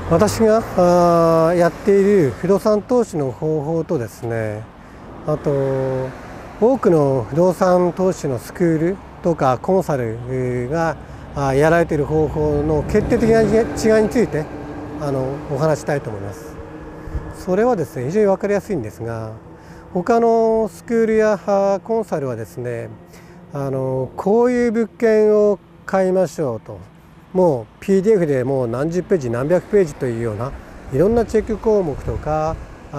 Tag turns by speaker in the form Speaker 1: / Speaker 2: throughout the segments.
Speaker 1: 私がやっている不動産投資の方法とですね、あと多くの不動産投資のスクールとかコンサルがやられている方法の決定的な違いについてお話したいと思います。それはですね、非常に分かりやすいんですが、他のスクールやコンサルはですね、こういう物件を買いましょうと、もう PDF でもう何十ページ何百ページというようないろんなチェック項目とか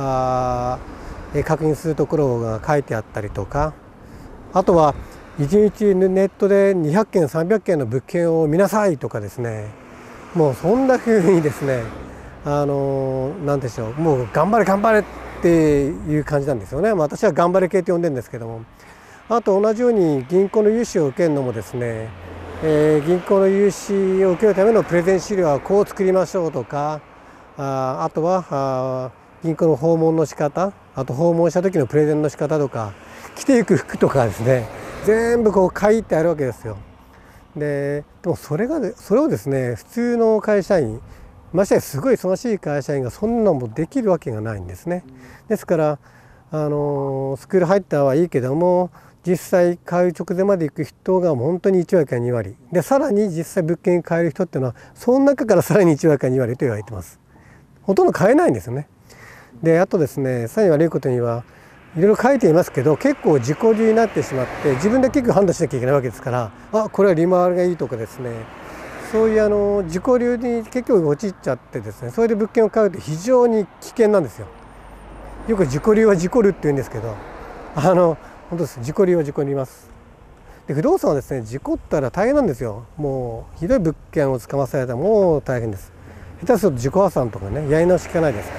Speaker 1: 確認するところが書いてあったりとか、あとは1日ネットで200件300件の物件を見なさいとかですね、もうそんな風にですね、何でしょう、もう頑張れ頑張れっていう感じなんですよね。私は頑張れ系と呼んでるんですけども、あと同じように銀行の融資を受けるのもですね、銀行の融資を受けるためのプレゼン資料はこう作りましょうとか、あとは銀行の訪問の仕方、あと訪問した時のプレゼンの仕方とか、着ていく服とかですね、全部こう書いてあるわけですよ。でもそれをですね、普通の会社員、ましてやすごい忙しい会社員がそんなのもできるわけがないんですね。ですからスクール入ったはいいけども、実際買う直前まで行く人が本当に1割から2割で、さらに実際物件買える人っていうのはその中からさらに1割から2割と言われてます。ほとんど買えないんですよね。であとですね、さらに悪いことにはいろいろ書いていますけど、結構自己流になってしまって自分で結構判断しなきゃいけないわけですから、これは利回りがいいとかですね、そういう自己流に結局陥っちゃってですね、それで物件を買うと非常に危険なんですよ。よく自己流は事故るって言うんですけど、本当です。自己流は事故ります。で不動産はですね、事故ったら大変なんですよ。もうひどい物件をつかまされたらもう大変です。下手すると自己破産とかね、やり直し効かないですから。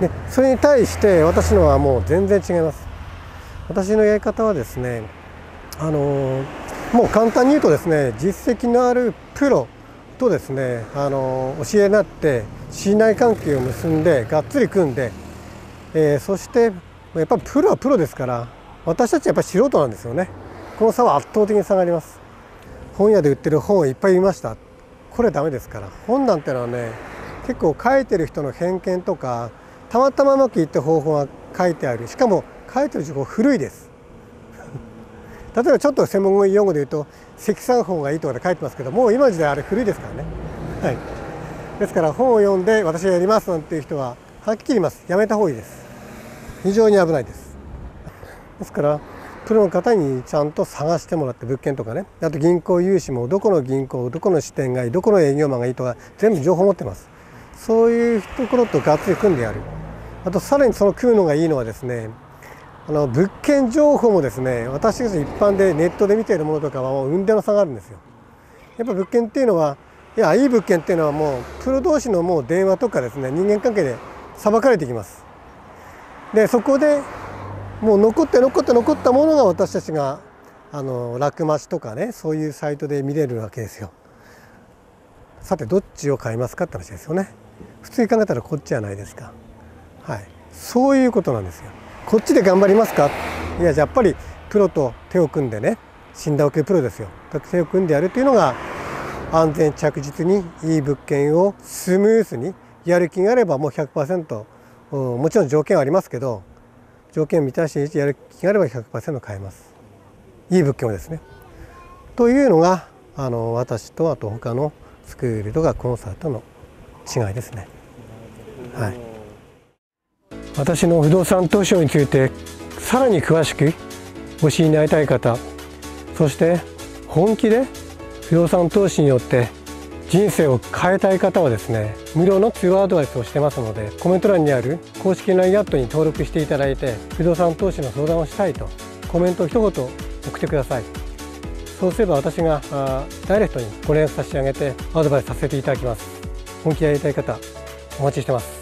Speaker 1: でそれに対して私のはもう全然違います。私のやり方はですね、もう簡単に言うとですね、実績のあるプロとですね、教えになって信頼関係を結んでがっつり組んで、そしてやっぱりプロはプロですから、私たちはやっぱり素人なんですよね。この差は圧倒的に差があります。本屋で売ってる本をいっぱい見ました、これはダメですから。本なんてのはね、結構書いてる人の偏見とか、たまたまうまくいった方法が書いてある。しかも書いてる情報古いです。例えばちょっと専門用語で言うと積算法がいいとかで書いてますけど、もう今の時代あれ古いですからね。はい、ですから本を読んで私がやりますなんていう人ははっきり言います。やめた方がいいです。非常に危ないです。ですからプロの方にちゃんと探してもらって、物件とかね、あと銀行融資もどこの銀行、どこの支店がいい、どこの営業マンがいいとか全部情報持ってます。そういうところとがっつり組んでやる。あとさらにその組むのがいいのはですね、物件情報もですね、私たち一般でネットで見ているものとかはもう雲泥の差があるんですよ。やっぱ物件っていうのは、いい物件っていうのはもうプロ同士のもう電話とかですね、人間関係で裁かれていきます。でそこでもう残ったものが私たちが楽町とかね、そういうサイトで見れるわけですよ。さてどっちを買いますかって話ですよね。普通に考えたらこっちじゃないですか。はい、そういうことなんですよ。こっちで頑張りますか。いや、やっぱりプロと手を組んでね、死んだわけプロですよ。手を組んでやるというのが安全着実にいい物件をスムーズにやる気があればもう 100%、もちろん条件はありますけど、条件を満たしてやる気があれば 100% 買えます。いい物件をですね。というのが私とあと他のスクールとかコンサルとの違いですね。はい、私の不動産投資についてさらに詳しくご知りになりたい方、そして本気で不動産投資によって人生を変えたい方はですね、無料のツアーアドバイスをしてますので、コメント欄にある公式 LINE アットに登録していただいて、不動産投資の相談をしたいとコメントを一言送ってください。そうすれば私がダイレクトにご連絡差し上げてアドバイスさせていただきます。本気でやりたい方お待ちしてます。